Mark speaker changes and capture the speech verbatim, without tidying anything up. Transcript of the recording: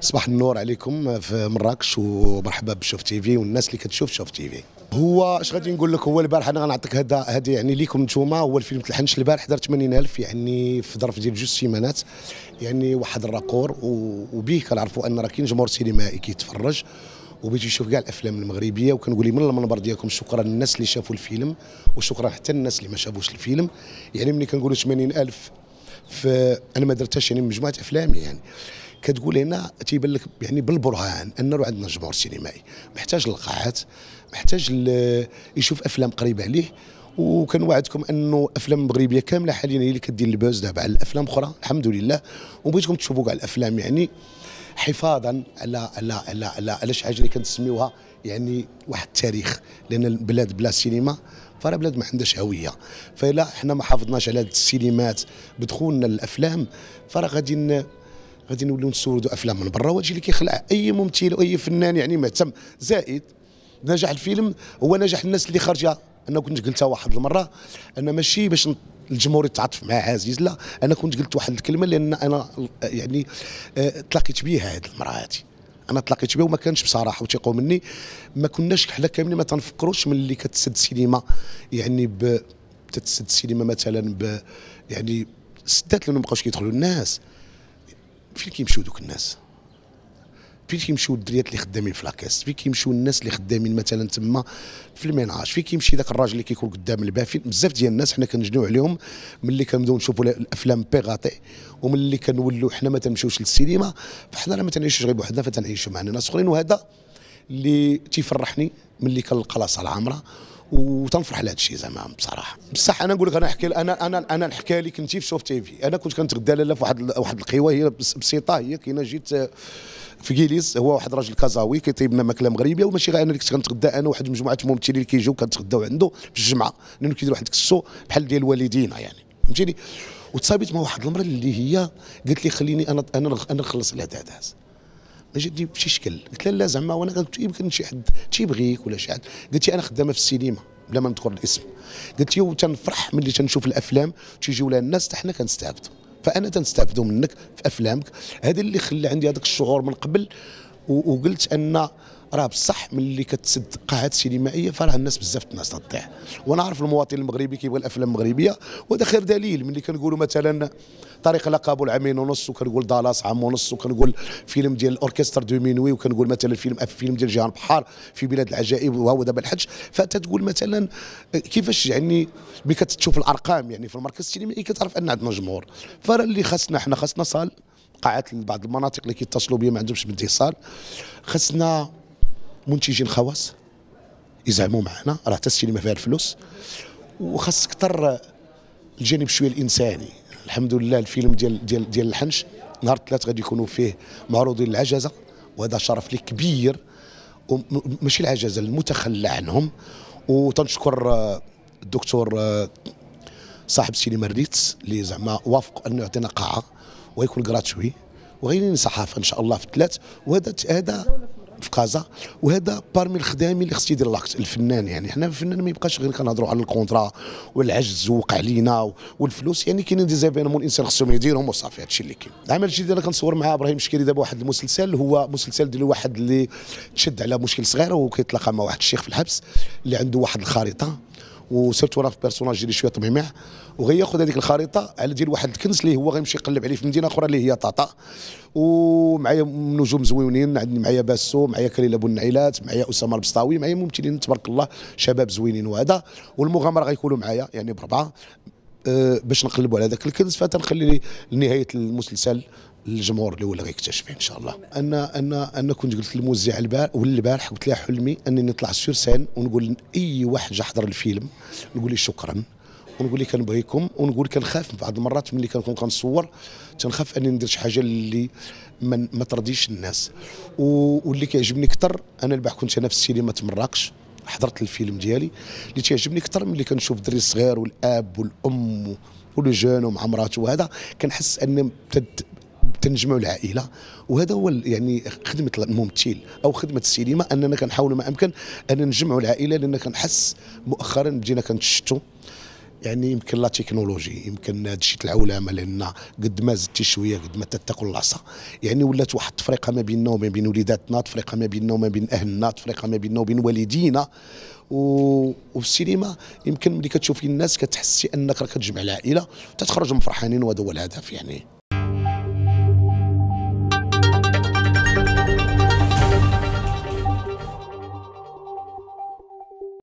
Speaker 1: صباح النور عليكم في مراكش ومرحبا بشوف تي في والناس اللي كتشوف شوف تي في. هو اش غادي نقول لك، هو البارح انا غنعطيك هذا هذه يعني ليكم نتوما. هو الفيلم تلحنش البارح دار ثمانين ألف يعني في ظرف ديال جوج سيمانات، يعني واحد الراكور، وبيه كنعرفوا ان راه كاين جمهور سينمائي كيتفرج وبيجي يشوف كاع الافلام المغربيه. وكنقول من المنبر ديالكم شكرا للناس اللي شافوا الفيلم، وشكرا حتى للناس اللي ما شافوش الفيلم. يعني ملي كنقولوا ثمانين ألف في انا ما درتهاش يعني مجموعه افلامي، يعني كتقول هنا تيبان لك يعني بالبرهان ان راه عندنا جمهور سينمائي محتاج للقاعات، محتاج يشوف افلام قريبه عليه. وكنوعدكم انه افلام مغربيه كامله حاليا هي اللي كدير البوز دابا على الافلام الاخرى الحمد لله. وبغيتكم تشوفوا كاع الافلام يعني حفاظا على على على على على شي حاجه اللي كنسميوها يعني واحد التاريخ، لان البلاد بلا سينما فراه بلاد ما عندهاش هويه. فإلا حنا ما حافظناش على هاد السينمات بدخولنا للافلام فراه غادي غادي نوليو نسولوا افلام من برا، وهادشي اللي كيخلع اي ممثل واي فنان يعني مهتم. زائد نجاح الفيلم هو نجاح الناس اللي خارجه. انا كنت قلتها واحد المره، انا ماشي باش الجمهور يتعاطف مع عزيز، لا، انا كنت قلت واحد الكلمه لان انا يعني اه تلاقيت بها هذه المراه هذه، انا تلاقيت بها وما كانش بصراحه وثيقوا مني. ما كناش حنا كاملين ما تنفكروش ملي كتسد السينما يعني ب تتسد السينما مثلا ب يعني سدات لانه ما بقاوش كيدخلوا الناس. فين كيمشيو دوك الناس؟ فين كيمشيو الدريات اللي خدامين في لاكاس؟ فين كيمشيو الناس اللي خدامين مثلا تما في الميناج؟ فين كيمشي ذاك الراجل اللي كيكون قدام الباب؟ فين بزاف ديال الناس حنا كنجنيو عليهم ملي كنبداو نشوفوا الافلام بيغاتي، وملي كنولوا حنا ما تنمشيوش للسينما. فحنا راه ما تنعيشوش غير بوحدنا، فتنعيشوا معنا ناس اخرين. وهذا اللي تيفرحني ملي كنلقى لا صاله عامره وتنفرح لهذا الشيء زعما بصراحه. بصح انا نقول لك، انا نحكي انا انا انا نحكي لك انت في شوف تي في. انا كنت كنتغدى لاله في واحد واحد القهوه هي بسيطه، هي كاينه جيت في كيليس، هو واحد الراجل كازاوي كيطيب لنا ماكله مغربيه. وماشي غير انا اللي كنت كنتغدى، انا واحد مجموعه الممثلين اللي كيجيو كنتغداو عنده في الجمعه، لانه كيدير واحد الكسو بحال ديال والدينا يعني، فهمتيني. وتصابيت مع واحد المراه اللي هي قالت لي خليني انا انا انا نخلص على هذا هذا ما جاتني بشي شكل. قلت لها لا زعما، وانا قلت يمكن شي حد تيبغيك ولا شي حد. قالت لي انا خدامه في السينما بلا ما نذكر الاسم. قلت لي وتنفرح ملي تنشوف الافلام تيجيو لها الناس حتى حنا كنستافدوا، فانا تنستافدوا منك في افلامك. هذا اللي خلى عندي هذاك الشعور من قبل. وقلت ان راه بصح ملي كتسد قاعات سينمائيه فراه الناس بزاف الناس تضيع. وانا عارف المواطن المغربي كيبغي الافلام المغربيه، وهذا خير دليل ملي كنقولوا مثلا طريق لقابو عامين ونص، وكنقول دالاس عام ونص، وكنقول فيلم ديال الاوركستر دو مينوي، وكنقول مثلا فيلم فيلم ديال جيهان بحار في بلاد العجائب وهو دابا الحج. فتتقول مثلا كيفاش يعني ملي كتشوف الارقام يعني في المركز السينمائي كتعرف ان عندنا جمهور. فراه اللي خاصنا حنا خاصنا صال قاعات لبعض المناطق اللي كيتصلوا بيا ما عندهمش بالاتصال، خاصنا منتجين خواص يزعموا معنا، راه حتى السينما فيها الفلوس. وخاص اكثر الجانب شويه الانساني. الحمد لله الفيلم ديال ديال ديال الحنش نهار الثلاث غادي يكونوا فيه معروضين العجزه، وهذا شرف لي كبير، وماشي العجزه المتخلى عنهم. وتنشكر الدكتور صاحب سينما الريتس اللي زعما وافق انه يعطينا قاعه ويكون غراتوي، وغيرين صحافه ان شاء الله في الثلاث. وهذا هذا في كازا، وهذا بارمي الخدامي اللي خص يدير لاكت الفنان. يعني حنا الفنان ما يبقاش غير كنهضروا على الكونترا والعجز وقع علينا والفلوس، يعني كاينين دي زيفينمون الانسان خصهم يديرهم وصافي. هادشي اللي كاين. العمل الجديد انا كنصور مع ابراهيم شكيري دابا واحد المسلسل، هو مسلسل ديال واحد اللي تشد على مشكل صغير وكيتلاقى مع واحد الشيخ في الحبس اللي عنده واحد الخريطه، وسيرتو راه في بيرسوناج ديالي شويه طميمع، وغياخذ هذيك الخريطه على ديال واحد الكنز اللي هو غيمشي يقلب عليه في مدينه اخرى اللي هي طاطا. ومعايا نجوم زوينين، عندي معايا باسو، معايا كليل ابو النعيلات، معايا اسامه البسطاوي، معايا ممثلين تبارك الله شباب زوينين. وهذا والمغامره غيكونوا معايا يعني بربعه أه باش نقلبوا على ذاك الكنز. فتنخلي لنهايه المسلسل الجمهور اللي هو اللي غيكتشف ان شاء الله. انا انا انا كنت قلت للموزع البارح، قلت لها حلمي انني نطلع سور سين ونقول لاي واحد جا حضر الفيلم نقول لي شكرا، ونقول لي كنبغيكم، ونقول كنخاف بعض المرات ملي كنكون كنصور تنخاف انني ندير شي حاجه اللي ما, ما ترضيش الناس. واللي كيعجبني اكثر، انا البارح كنت انا في السينما مراكش حضرت الفيلم ديالي، اللي تيعجبني اكثر ملي كنشوف الدري الصغير والاب والام ولو جون ومع مراته، وهذا كنحس ان تنجمعوا العائله. وهذا هو يعني خدمه الممثل او خدمه السينما، اننا كنحاولوا ما امكن ان نجمعوا العائله، لان كنحس مؤخرا بدينا كنتشتوا يعني يمكن لا تكنولوجي، يمكن هذا الشيء العولمه، لان قد ما زدتي شويه قد ما تتاكل العصا. يعني ولات واحد التفرقه ما بيننا وما بين وليداتنا، تفرقه ما بيننا وما بين اهلنا، تفرقه ما بيننا وبين والدينا. وفي السينما يمكن ملي كتشوفي الناس كتحسي انك راك كتجمع العائله وتتخرجوا فرحانين، وهذا هو الهدف يعني.